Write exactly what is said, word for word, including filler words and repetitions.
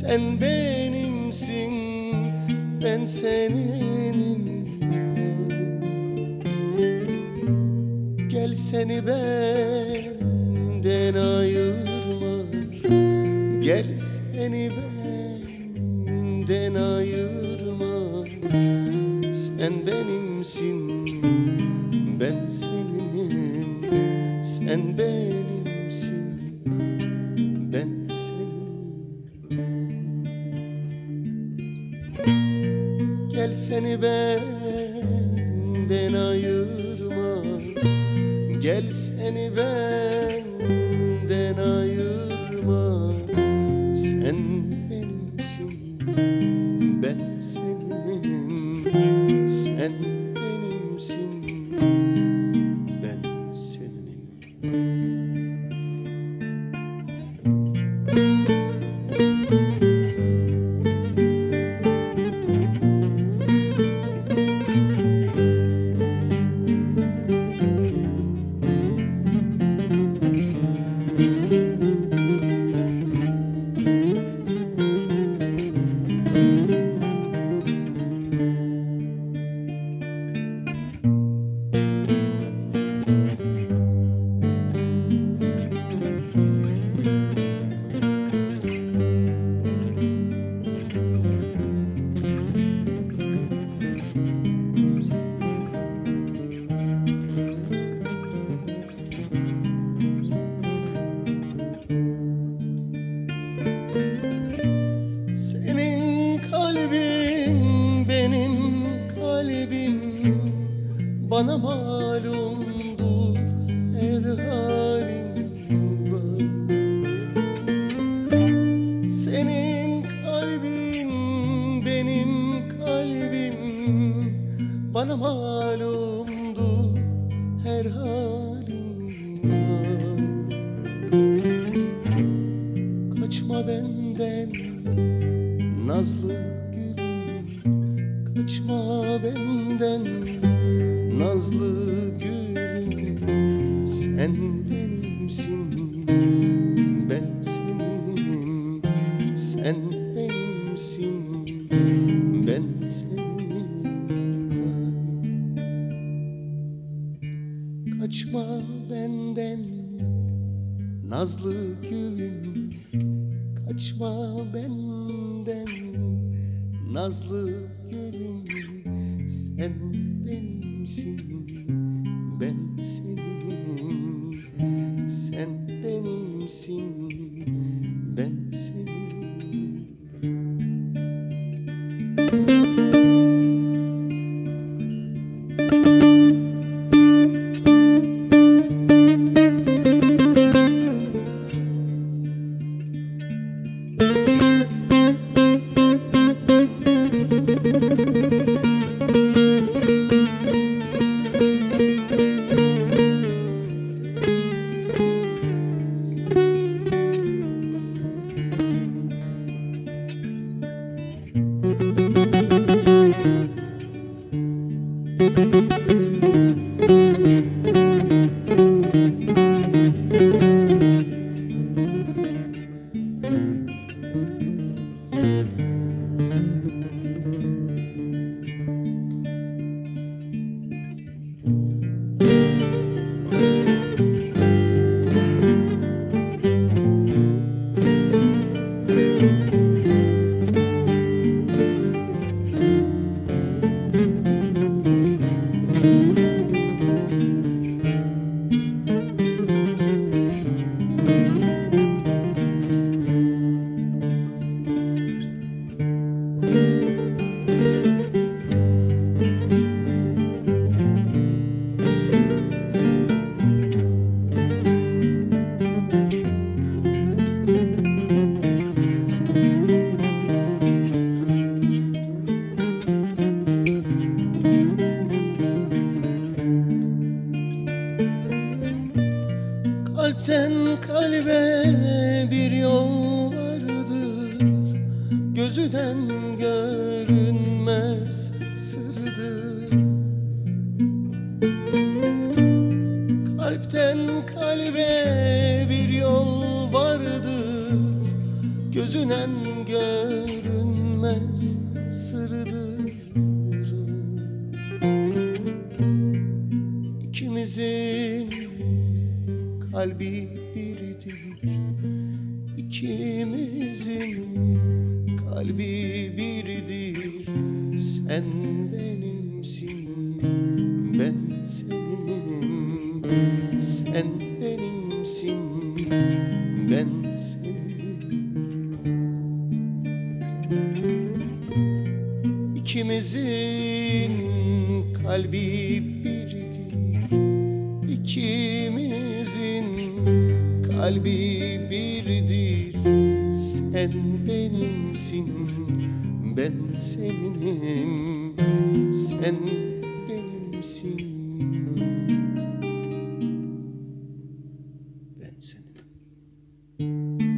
Sen benimsin, ben seninim. Gel seni benden ayırma, gel seni benden ayırma. Sen benimsin, ben seninim. Sen benimsin, ben gel seni benden ayırma, gel seni benden ayırma. Sen benimsin, ben senim. Sen benimsin, ben senim. Bana malumdur her halin var. Senin kalbin benim kalbim, bana malumdur her halin var. Kaçma benden nazlı gülüm, kaçma benden nazlı gülüm. Sen benimsin, ben senim. Sen benimsin, ben senim. Kaçma benden nazlı gülüm, kaçma benden nazlı gülüm. Sen benimsin, ben senim. Sen benimsin, ben senim. Kalpten kalbe bir yol vardır, gözüden görünmez sırdır. Kalpten kalbe bir yol vardır, gözünen görünmez İkimizin kalbi birdir. Sen benimsin, ben seninim. Sen benimsin, ben seninim. İkimizin kalbi birdir. İkimizin kalbi birdir. Sen benimsin, ben seninim. Sen benimsin, ben seninim.